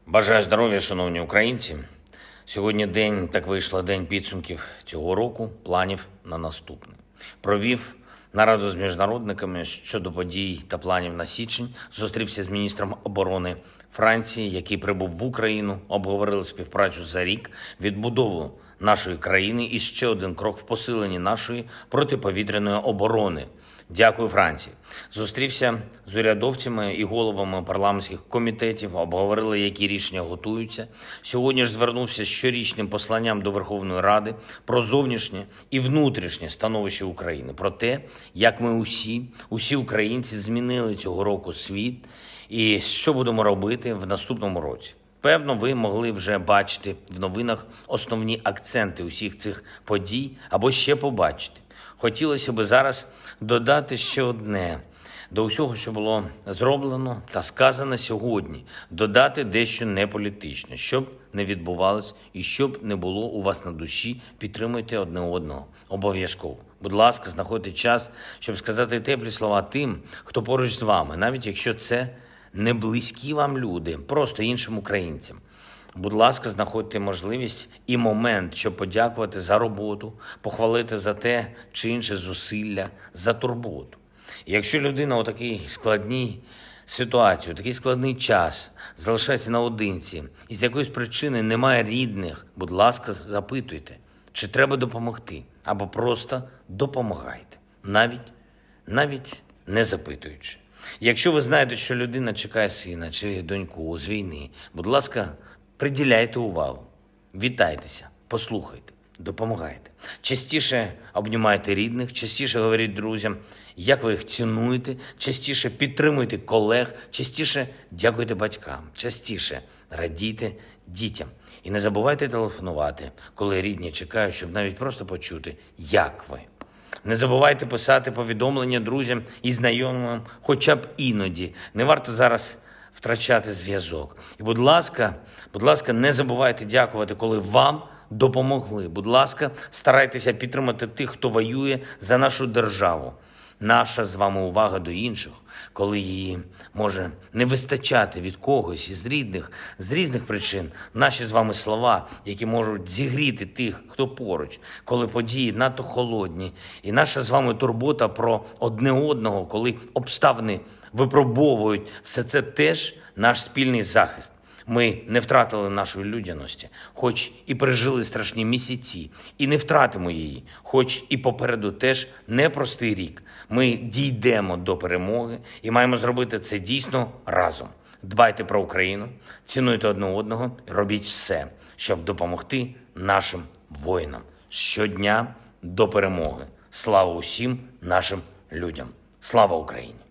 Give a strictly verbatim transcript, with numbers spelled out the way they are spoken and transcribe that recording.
Бажаю здоров'я, шановні українці. Сьогодні день, так вийшло, день підсумків цього року, планів на наступний. Провів нараду з міжнародниками щодо подій та планів на січень, зустрівся з міністром оборони Франції, який прибув в Україну, обговорили співпрацю за рік, відбудову нашої країни і ще один крок в посиленні нашої протиповітряної оборони. Дякую Франції. Зустрівся з урядовцями і головами парламентських комітетів, обговорили, які рішення готуються. Сьогодні ж звернувся з щорічним посланням до Верховної Ради про зовнішнє і внутрішнє становище України, про те, як ми усі, усі українці змінили цього року світ і що будемо робити в наступному році. Певно, ви могли вже бачити в новинах основні акценти усіх цих подій або ще побачити. Хотілося б зараз додати ще одне до усього, що було зроблено та сказано сьогодні, додати дещо неполітичне, щоб не відбувалось і щоб не було у вас на душі, підтримуйте одне одного. Обов'язково. Будь ласка, знаходьте час, щоб сказати теплі слова тим, хто поруч з вами, навіть якщо це не близькі вам люди, просто іншим українцям. Будь ласка, знаходьте можливість і момент, щоб подякувати за роботу, похвалити за те чи інше зусилля, за турботу. І якщо людина у такій складній ситуації, у такий складний час залишається наодинці і з якоїсь причини немає рідних, будь ласка, запитуйте, чи треба допомогти, або просто допомагайте, навіть, навіть не запитуючи. Якщо ви знаєте, що людина чекає сина чи доньку з війни, будь ласка, приділяйте увагу, вітайтеся, послухайте, допомагайте. Частіше обнімайте рідних, частіше говоріть друзям, як ви їх цінуєте, частіше підтримуйте колег, частіше дякуйте батькам, частіше радійте дітям. І не забувайте телефонувати, коли рідні чекають, щоб навіть просто почути, як ви. Не забувайте писати повідомлення друзям і знайомим хоча б іноді. Не варто зараз втрачати зв'язок. І, будь ласка, будь ласка, не забувайте дякувати, коли вам допомогли. Будь ласка, старайтеся підтримати тих, хто воює за нашу державу. Наша з вами увага до інших, коли її може не вистачати від когось із рідних, з різних причин. Наші з вами слова, які можуть зігріти тих, хто поруч, коли події надто холодні. І наша з вами турбота про одне одного, коли обставини випробовують. Все це теж наш спільний захист. Ми не втратили нашої людяності, хоч і пережили страшні місяці, і не втратимо її, хоч і попереду теж непростий рік. Ми дійдемо до перемоги і маємо зробити це дійсно разом. Дбайте про Україну, цінуйте одне одного і робіть все, щоб допомогти нашим воїнам. Щодня до перемоги. Слава усім нашим людям. Слава Україні!